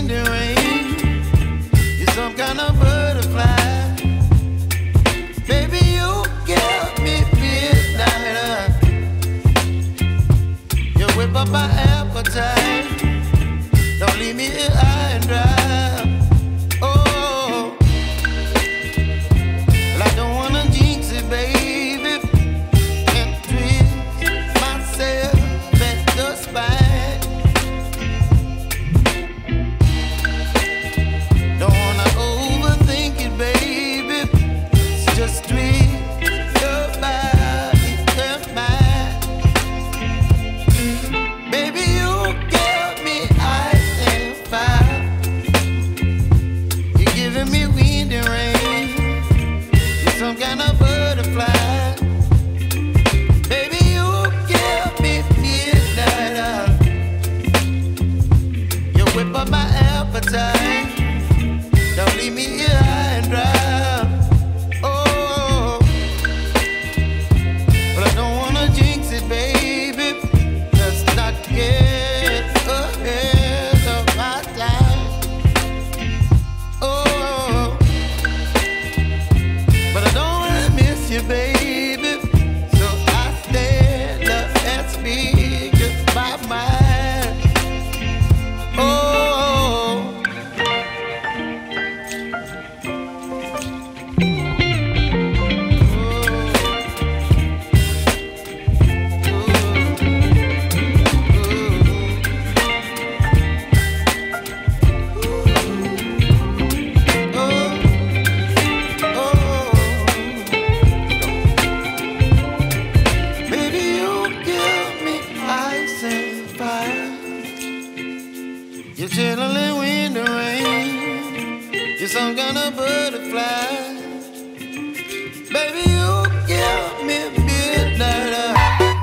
wind and rain. You're some kind of butterfly. Baby, you give me midnight. You whip up my appetite. Don't leave me here high and dry. Oh, well, I don't wanna jinx it, baby. Can't twist myself at the spine. Don't wanna overthink it, baby. It's just twist your body and mine. Baby, you give me ice and fire. You're giving me wind and rain. You're some kind of butterfly. Baby, you give me midnight. You whip up my appetite. Don't leave me here high and dry. Oh, but I don't wanna jinx it, baby. Let's not get ahead of my time. Oh, but I don't wanna miss you, baby. So I stand up and speak just my mind. Oh. Baby, you give me ice and fire. You're chilling in wind and rain. You're some kind of butterfly.